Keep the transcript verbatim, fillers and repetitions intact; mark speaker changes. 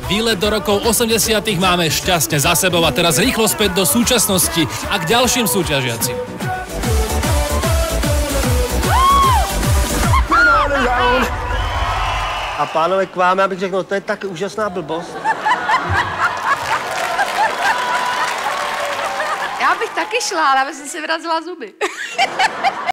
Speaker 1: Výlet do rokov osemdesiatych máme šťastne za sebou a teraz rýchlo späť do súčasnosti a k ďalším súťažiacim.
Speaker 2: A pánové, k vám, já bych řekl, no to je tak úžasná blbost.
Speaker 3: Já bych taky šla, ale aby jsem si vrazila zuby.